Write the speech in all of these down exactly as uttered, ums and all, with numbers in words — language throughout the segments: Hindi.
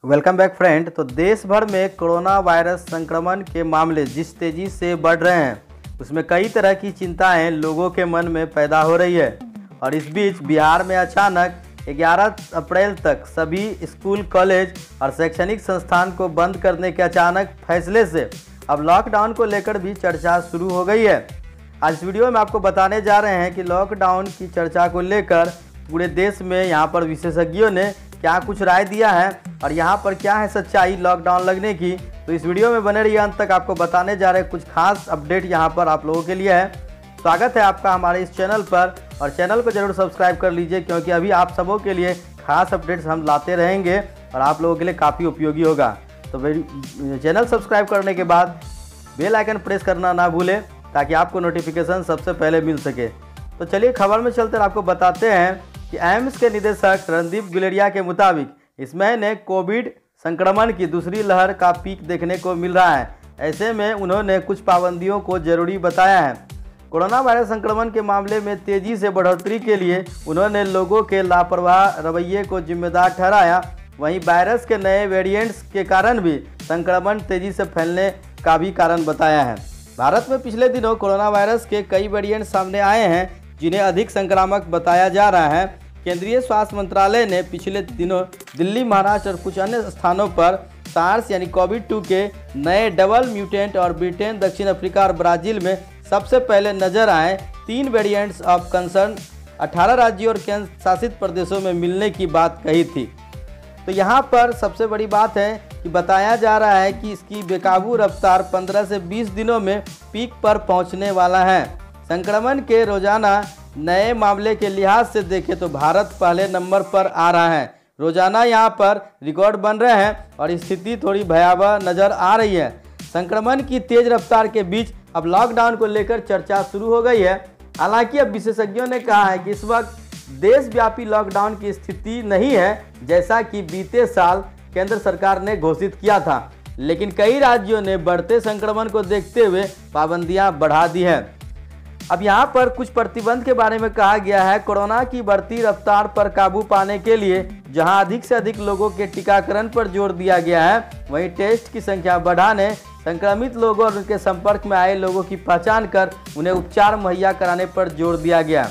Welcome back friend. तो देश भर में कोरोना वायरस संक्रमण के मामले जिस तेज़ी से बढ़ रहे हैं उसमें कई तरह की चिंताएं लोगों के मन में पैदा हो रही है। और इस बीच बिहार में अचानक ग्यारह अप्रैल तक सभी स्कूल, कॉलेज और शैक्षणिक संस्थान को बंद करने के अचानक फैसले से अब लॉकडाउन को लेकर भी चर्चा शुरू हो गई है। आज इस वीडियो में आपको बताने जा रहे हैं कि लॉकडाउन की चर्चा को लेकर पूरे देश में यहाँ पर विशेषज्ञों ने क्या कुछ राय दिया है और यहाँ पर क्या है सच्चाई लॉकडाउन लगने की। तो इस वीडियो में बने रहिए, अंत तक आपको बताने जा रहे हैं कुछ खास अपडेट यहाँ पर आप लोगों के लिए है। स्वागत है आपका हमारे इस चैनल पर और चैनल को जरूर सब्सक्राइब कर लीजिए क्योंकि अभी आप सबों के लिए खास अपडेट्स हम लाते रहेंगे और आप लोगों के लिए काफ़ी उपयोगी होगा। तो चैनल सब्सक्राइब करने के बाद बेल आइकन प्रेस करना ना भूलें ताकि आपको नोटिफिकेशन सबसे पहले मिल सके। तो चलिए खबर में चलते आपको बताते हैं कि एम्स के निदेशक रणदीप गुलेरिया के मुताबिक इस महीने कोविड संक्रमण की दूसरी लहर का पीक देखने को मिल रहा है। ऐसे में उन्होंने कुछ पाबंदियों को जरूरी बताया है। कोरोना वायरस संक्रमण के मामले में तेजी से बढ़ोतरी के लिए उन्होंने लोगों के लापरवाह रवैये को जिम्मेदार ठहराया। वहीं वायरस के नए वेरिएंट्स के कारण भी संक्रमण तेजी से फैलने का भी कारण बताया है। भारत में पिछले दिनों कोरोना वायरस के कई वेरिएंट सामने आए हैं जिन्हें अधिक संक्रामक बताया जा रहा है। केंद्रीय स्वास्थ्य मंत्रालय ने पिछले दिनों दिल्ली, महाराष्ट्र और कुछ अन्य स्थानों पर सार्स यानी कोविड टू के नए डबल म्यूटेंट और ब्रिटेन, दक्षिण अफ्रीका और ब्राज़ील में सबसे पहले नजर आए तीन वेरिएंट्स ऑफ कंसर्न अठारह राज्यों और केंद्र शासित प्रदेशों में मिलने की बात कही थी। तो यहाँ पर सबसे बड़ी बात है कि बताया जा रहा है कि इसकी बेकाबू रफ्तार पंद्रह से बीस दिनों में पीक पर पहुँचने वाला है। संक्रमण के रोजाना नए मामले के लिहाज से देखें तो भारत पहले नंबर पर आ रहा है। रोजाना यहाँ पर रिकॉर्ड बन रहे हैं और स्थिति थोड़ी भयावह नज़र आ रही है। संक्रमण की तेज रफ्तार के बीच अब लॉकडाउन को लेकर चर्चा शुरू हो गई है। हालांकि अब विशेषज्ञों ने कहा है कि इस वक्त देशव्यापी लॉकडाउन की स्थिति नहीं है जैसा कि बीते साल केंद्र सरकार ने घोषित किया था, लेकिन कई राज्यों ने बढ़ते संक्रमण को देखते हुए पाबंदियां बढ़ा दी है। अब यहाँ पर कुछ प्रतिबंध के बारे में कहा गया है। कोरोना की बढ़ती रफ्तार पर काबू पाने के लिए जहां अधिक से अधिक लोगों के टीकाकरण पर जोर दिया गया है, वहीं टेस्ट की संख्या बढ़ाने, संक्रमित लोगों और उनके संपर्क में आए लोगों की पहचान कर उन्हें उपचार मुहैया कराने पर जोर दिया गया।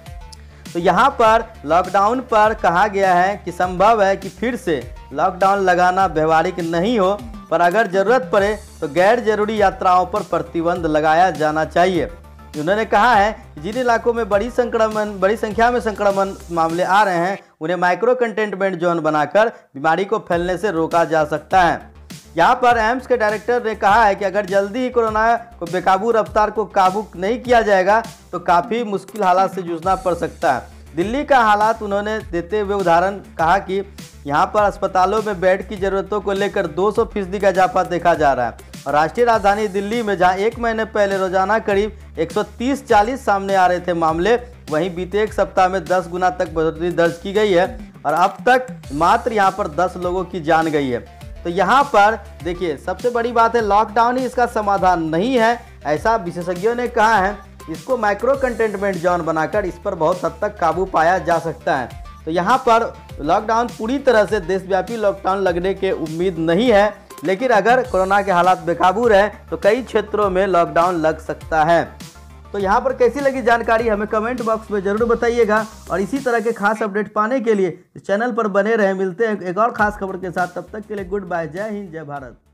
तो यहाँ पर लॉकडाउन पर कहा गया है कि संभव है कि फिर से लॉकडाउन लगाना व्यवहारिक नहीं हो, पर अगर जरूरत पड़े तो गैर जरूरी यात्राओं पर प्रतिबंध लगाया जाना चाहिए। उन्होंने कहा है कि जिन इलाकों में बड़ी संक्रमण बड़ी संख्या में संक्रमण मामले आ रहे हैं उन्हें माइक्रो कंटेनमेंट जोन बनाकर बीमारी को फैलने से रोका जा सकता है। यहाँ पर एम्स के डायरेक्टर ने कहा है कि अगर जल्दी ही कोरोना को बेकाबू रफ्तार को काबू नहीं किया जाएगा तो काफ़ी मुश्किल हालात से जूझना पड़ सकता है। दिल्ली का हालात उन्होंने देते हुए उदाहरण कहा कि यहाँ पर अस्पतालों में बेड की ज़रूरतों को लेकर दो सौ फीसदी का इजाफा देखा जा रहा है। और राष्ट्रीय राजधानी दिल्ली में जहां एक महीने पहले रोजाना करीब एक सौ तीस चालीस सामने आ रहे थे मामले, वहीं बीते एक सप्ताह में दस गुना तक बढ़ोतरी दर्ज की गई है और अब तक मात्र यहां पर दस लोगों की जान गई है। तो यहां पर देखिए सबसे बड़ी बात है लॉकडाउन ही इसका समाधान नहीं है, ऐसा विशेषज्ञों ने कहा है। इसको माइक्रो कंटेनमेंट जोन बनाकर इस पर बहुत हद तक काबू पाया जा सकता है। तो यहाँ पर लॉकडाउन पूरी तरह से देशव्यापी लॉकडाउन लगने के उम्मीद नहीं है, लेकिन अगर कोरोना के हालात बेकाबू रहे तो कई क्षेत्रों में लॉकडाउन लग सकता है। तो यहाँ पर कैसी लगी जानकारी हमें कमेंट बॉक्स में जरूर बताइएगा और इसी तरह के खास अपडेट पाने के लिए इस चैनल पर बने रहें। मिलते हैं एक और खास खबर के साथ, तब तक के लिए गुड बाय, जय हिंद, जय भारत।